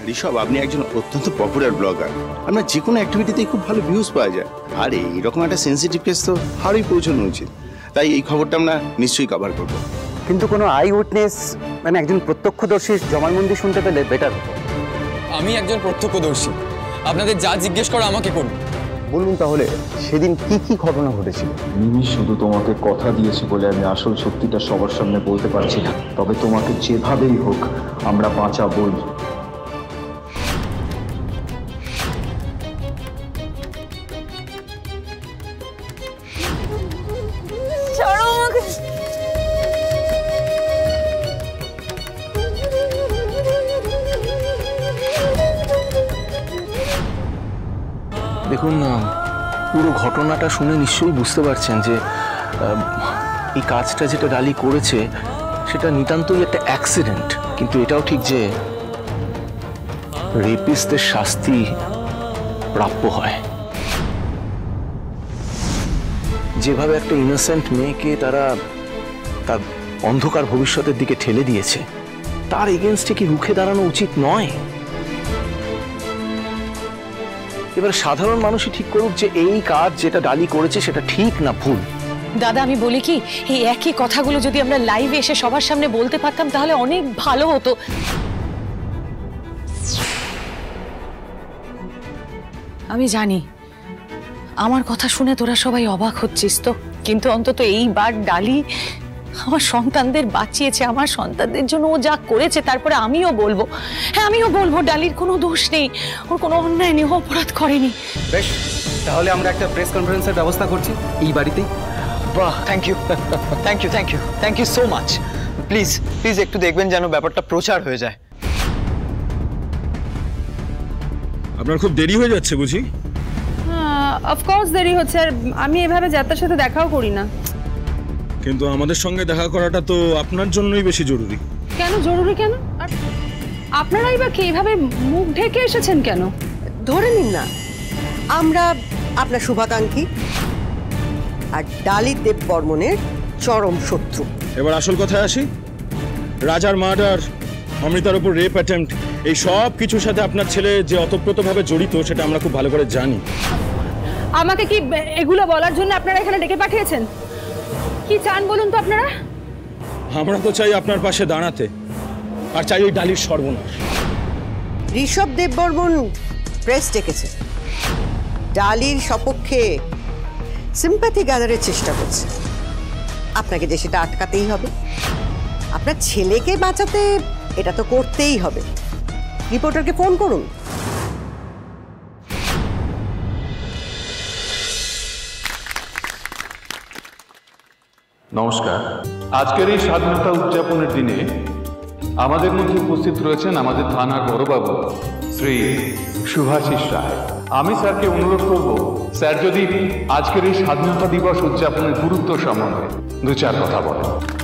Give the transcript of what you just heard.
ঋষভ, আপনি একজন অত্যন্ত পপুলার ব্লগার। আপনার যে কোনো অ্যাক্টিভিটিতেই খুব ভালো ভিউজ পাওয়া যায়। আর এইরকম একটা সেন্সিটিভ কেস তো আরোই পৌঁছানো উচিত। তাই এই খবরটা আমরা নিশ্চয়ই কভার করব। কিন্তু কোনো আই উইটনেস মানে একজন প্রত্যক্ষদর্শীর জবানবন্দি শুনতে পেলে বেটার হতো। আমি একজন প্রত্যক্ষদর্শী, আপনাদের যা জিজ্ঞেস করা আমাকে করুন। বলুন তাহলে সেদিন কি কি ঘটনা ঘটেছিল? মিমি শুধু তোমাকে কথা দিয়েছে বলে আমি আসল সত্যিটা সবার সামনে বলতে পারছি না, তবে তোমাকে যেভাবেই হোক আমরা বাঁচাবই। দেখুন, পুরো ঘটনাটা শুনে নিশ্চয়ই বুঝতে পারছেন যে এই কাজটা যেটা ডালি করেছে সেটা নিতান্তই একটা অ্যাক্সিডেন্ট। কিন্তু এটাও ঠিক যে রেপিস্টদের শাস্তি প্রাপ্য হয়। যেভাবে একটা ইনোসেন্ট মেয়েকে তারা তার অন্ধকার ভবিষ্যতের দিকে ঠেলে দিয়েছে, তার এগেনস্টে কি রুখে দাঁড়ানো উচিত নয়? এবার সাধারণ মানুষই ঠিক করুক যে এই কাজ যেটা ডালি করেছে সেটা ঠিক না ভুল। দাদা, আমি বলি কি, এই একই কথাগুলো যদি আমরা লাইভে এসে সবার সামনে বলতে পারতাম তাহলে অনেক ভালো হতো। আমি জানি আমার কথা শুনে তোরা সবাই অবাক হচ্ছিস তো, কিন্তু অন্তত এইবার ডালি আমার সন্তানদের বাঁচিয়েছে। আমার সন্তানদের জন্য ও যা করেছে, তারপরে আমিও বলবো, হ্যাঁ আমিও বলবো ডালির কোনো দোষ নেই, ওর কোনো অন্যায় নেই, ও অপরাধ করেনি। বেশ, তাহলে আমরা একটা প্রেস কনফারেন্সের ব্যবস্থা করছি এই বাড়িতেই। বাহ, thank you thank you thank you thank you so much. Please please একটু দেখবেন যেন ব্যাপারটা প্রচার হয়ে যায়। আপনার খুব দেরি হয়ে যাচ্ছে বুঝি? অফকোর্স দেরি হচ্ছে, আর আমি এভাবে যাত্রার সাথে দেখাও করি না। কিন্তু আমাদের সঙ্গে দেখা করাটা তো আপনার জন্যই বেশি জরুরি। কেন জরুরি কেন? আর আপনারাই বা কি এইভাবে মুখ ঢেকে এসেছেন কেন? ধরে নিন না আমরা আপনার শুভাকাঙ্ক্ষী আর ডালি দেববর্মনের চরম শত্রু। এবার আসল কথায় আসি। রাজার মার্ডার, অমৃতার উপর রেপ অ্যাটেম্প্ট, এই সব কিছুর সাথে আপনার ছেলে যে অতপ্রতভাবে জড়িত সেটা আমরা খুব ভালো করে জানি। আমাকে কি এগুলো বলার জন্য আপনারা এখানে ডেকে পাঠিয়েছেন? কি চান বলুন তো আপনারা? আমরা তো চাই আপনার পাশে দাঁড়াতে, আর চাই ওই ডালির সর্বনাশ। ঋষভ দেববর্মন প্রেস ডেকেছে, ডালির সপক্ষে সিম্প্যাথি গ্যাদারের চেষ্টা করছে। আপনাকে যে সেটা আটকাতেই হবে, আপনার ছেলেকে বাঁচাতে এটা তো করতেই হবে। রিপোর্টারকে ফোন করুন। নমস্কার। আজকের এই স্বাধীনতা উদযাপনের দিনে আমাদের মধ্যে উপস্থিত রয়েছেন আমাদের থানার বড়বাবু শ্রী শুভাশিস রায়। আমি স্যারকে অনুরোধ করব, স্যার যদি আজকের এই স্বাধীনতা দিবস উদযাপনের গুরুত্ব সম্বন্ধে দু চার কথা বলেন।